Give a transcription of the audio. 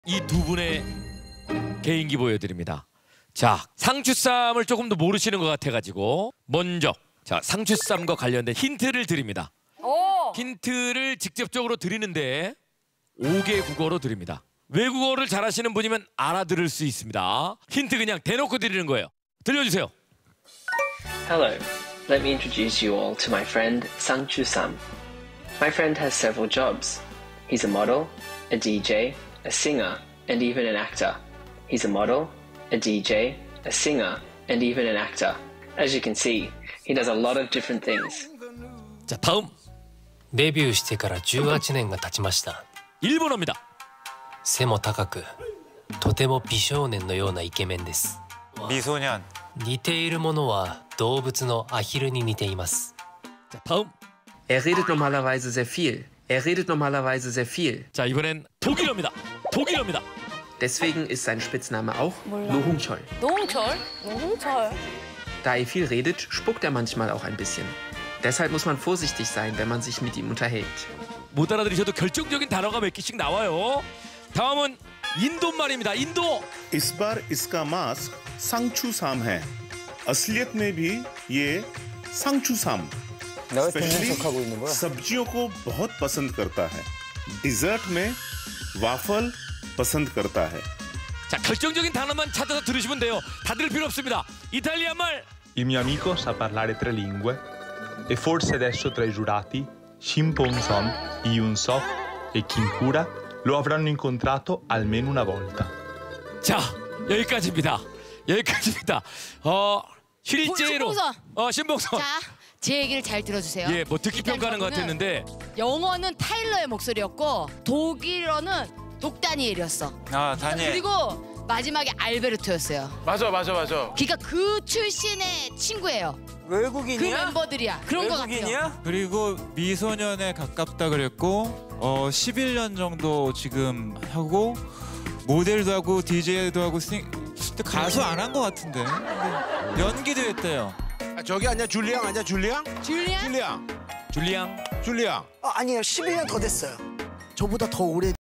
이 두 분의 개인기 보여드립니다. 자, 상추쌈을 조금 더 모르시는 것 같아가지고 먼저 자 상추쌈과 관련된 힌트를 드립니다. 힌트를 직접적으로 드리는데 5개 국어로 드립니다. 외국어를 잘하시는 분이면 알아들을 수 있습니다. 힌트 그냥 대놓고 드리는 거예요. 들려주세요. Hello, let me introduce you all to my friend Sangchu Sam. My friend has several jobs. He's a model, a DJ, a singer, and even an actor. He's a model, a DJ, a singer, and even an actor. As you can see, he does a lot of different things. 자, 다음 デビューしてから18年が経ちました。 일본어입니다. 背も高く、とても美少年のようなイケメンです。 미소년. 似ているものは動物のアヒルに似ています。 자, 다음 redet normalerweise sehr viel. redet normalerweise sehr viel. 자, 이번엔 독일어입니다. 독일어입니다. Deswegen ist sein Spitzname auch Nohungchol. 노홍철? 노홍철. Da er viel redet, spuckt er manchmal auch ein bisschen. Deshalb muss man vorsichtig sein, wenn man sich mit ihm unterhält. 못 알아들으셔도 결정적인 단어가 몇 개씩 나와요. 다음은 인도 말입니다. 인도. इस बार इसका मास्क सांचू साम है। असलियत में भी ये सांचू साम स्पेशली सब्जियों को बहुत पसंद करता है। डिजर्ट में 와फल पसंद करता है। 자, 결정적인 단어만 찾아서 들으시면 돼요. 다 들을 필요 없습니다. 이탈리아 말. Il mio amico sa parlare 3 lingue e forse adesso tra i giurati Shin Pong-son, Yoon-sok e Kim Kura lo avranno incontrato almeno una volta. 자, 여기까지입니다. 여기까지입니다. 실제로 신봉선. 자, 제 얘기를 잘 들어주세요. 예, 뭐 듣기 평가하는 것 같았는데 영어는 타일러의 목소리였고 독일어는 독다니엘이었어. 아, 다니엘. 그리고 마지막에 알베르토였어요. 맞아. 그러니까 그 출신의 친구예요. 외국인이야? 그 멤버들이야. 그런 거 같아요. 외국인이야? 그리고 미소년에 가깝다 그랬고 11년 정도 지금 하고 모델도 하고 DJ도 하고 근데 가수 안 한 것 같은데. 근데 연기도 했대요. 저기 아니야 줄리앙 아니야 줄리앙? 줄리안? 줄리앙. 줄리앙. 줄리앙. 아니에요. 11년 더 됐어요. 저보다 더 오래